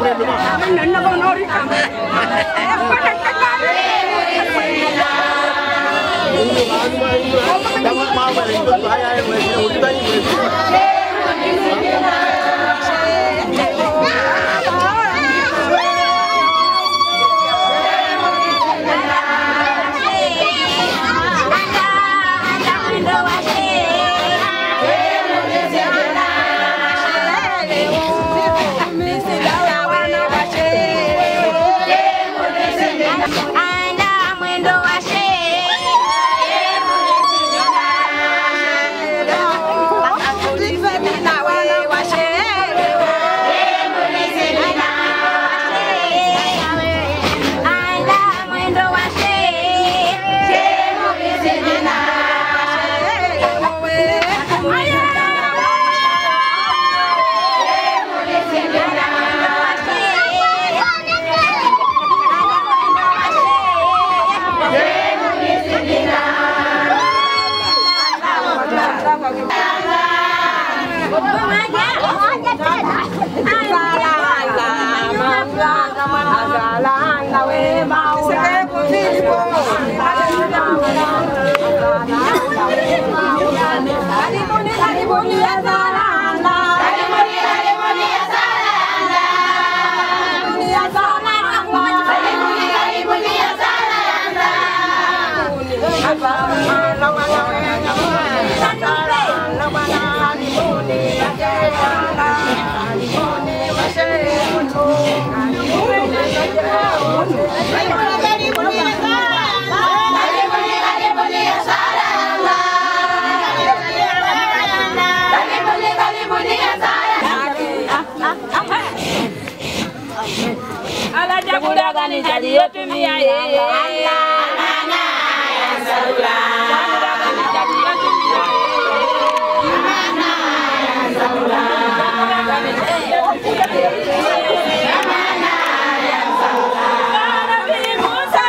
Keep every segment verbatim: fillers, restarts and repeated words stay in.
Jadi ya tu mi aye. Allah mana ya saula. Jadi ya tu mi aye. Mana ya saula. Mana ya saula. Nabi Musa.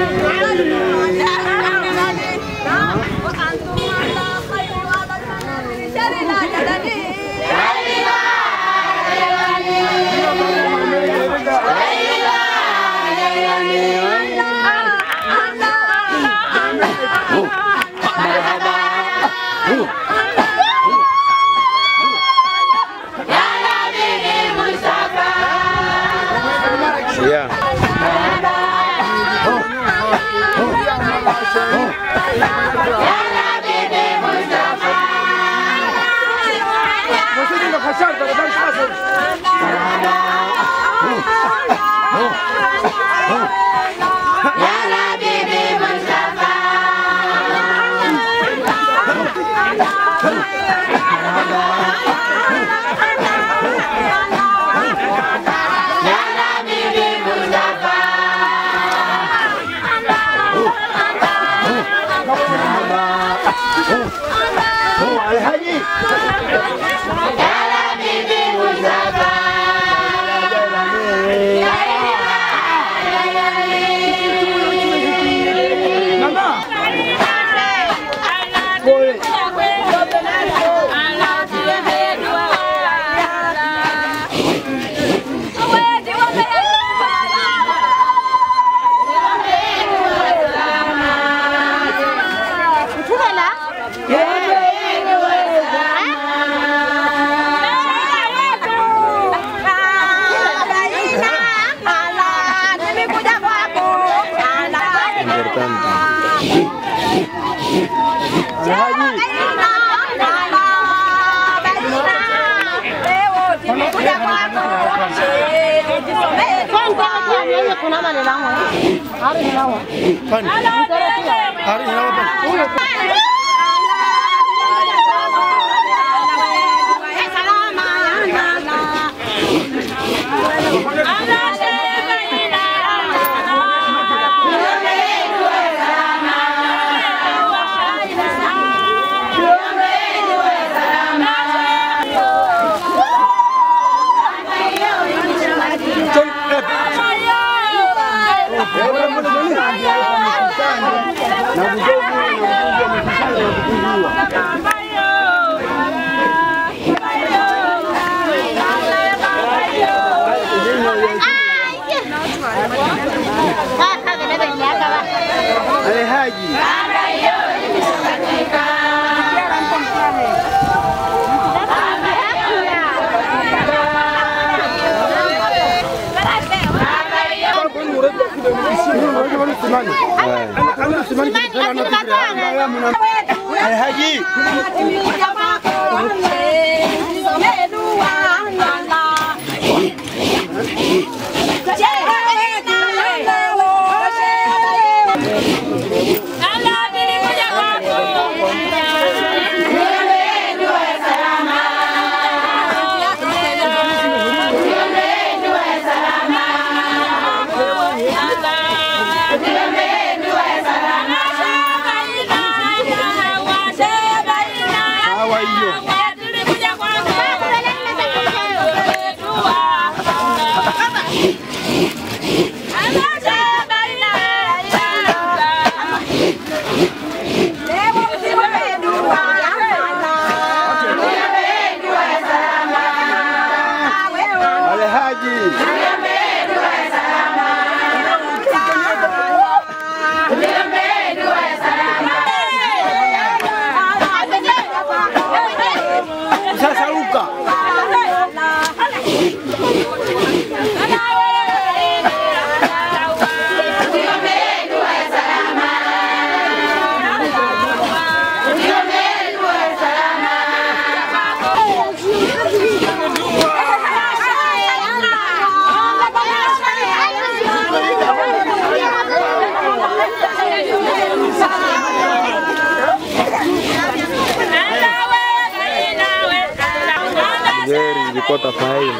Kota faili.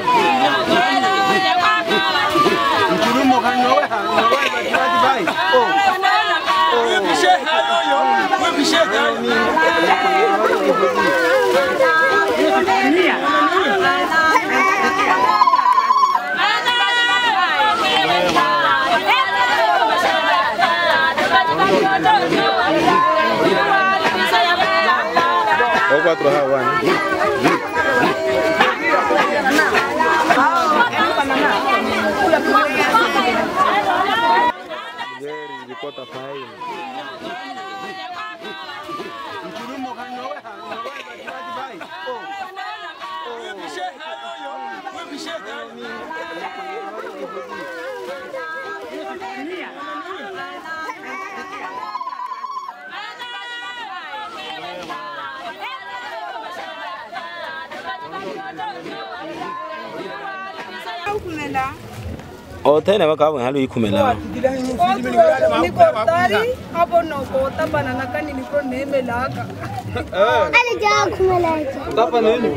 Mkulumo kanowe hanowe bati bai. Oh. Oh. Bishe hayo yo. We bishe hayo. cuatro hawan. Geri zikota faini. Mkulumo kanyowe ha, nyowe batiwati bai. Oh. Wewe bishehe yoyo, wewe bishehe. Oh, tena wakawa halu ikumela. Niko tari hapo noko tapana nakani niko nemelaka. Alija kumela. Tapa nini?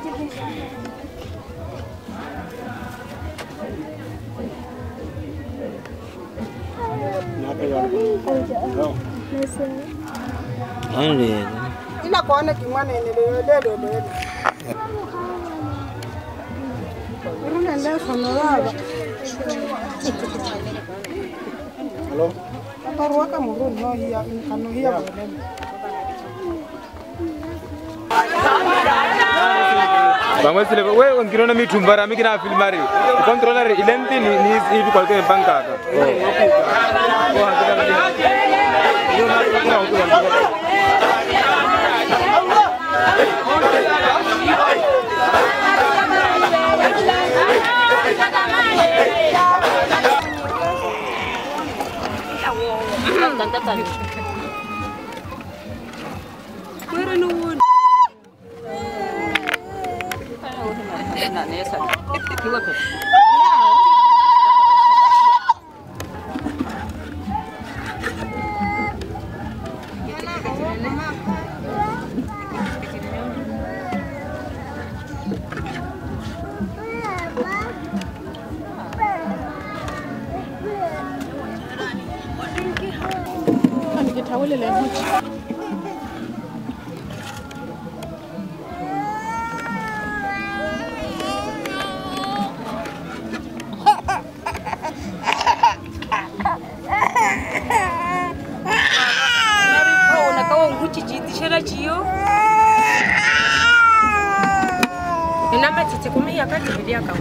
Ande. Ina kuona kimwana endeleo lelo lelo. Uruna ndio sonora. Hello. Aparwaka muru no hiya kanu hiya bolele. Vamos le wewe ngirona mitumbara mikina filmari. Controller ilenti ni ni hivi kwa kwa banka. Namba tete kumi yakati bidia ka.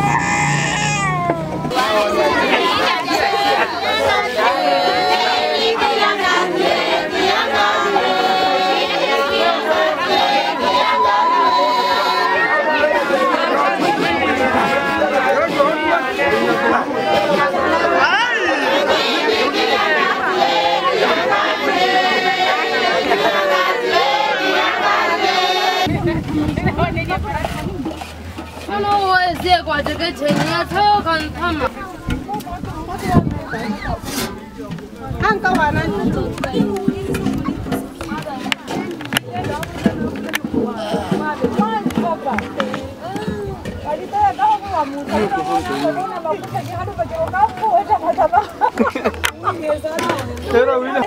No, ese cuate que tenía todo cantama. Anka wana Era wina.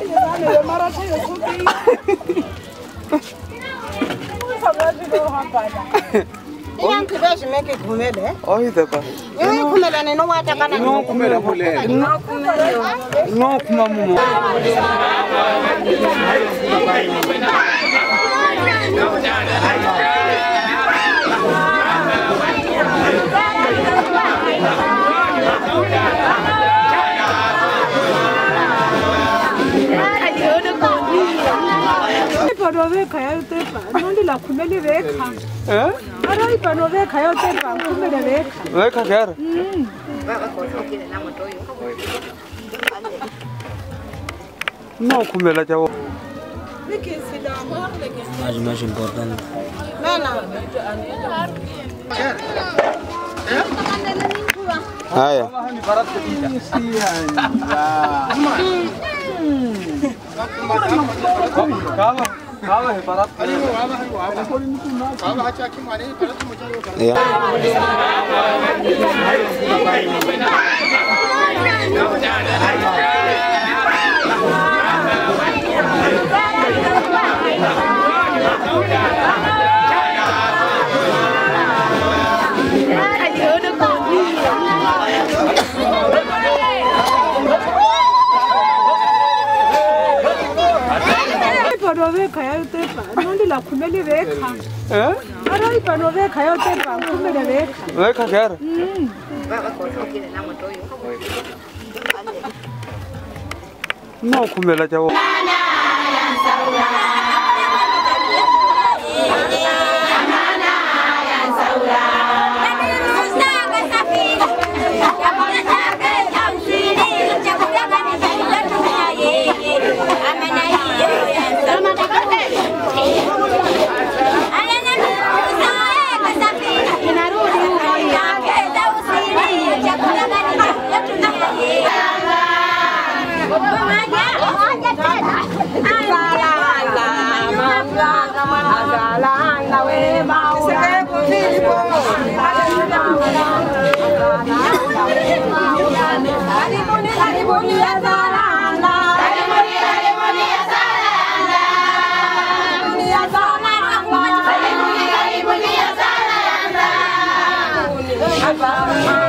Yang kibashi meke kumele. Oh, idapa. Yeye kumele neno wata kana. No kumela pole. No kumele. No kumamumo. Ipanoveka yayotepa, nondi la kumele veka. Eh? Ara ipanoveka yayotepa, kumele veka. Weka kera. No kumela jawo. Mais mais importante. Nena. Haya. Kawa kawa he barat. Ya. veka ya tepa. Nondi la kumeli veka. Eh? Ara ipano veka ya tepa. Kumeli veka. Weka kera. Mm. No kumela jawo. Bye.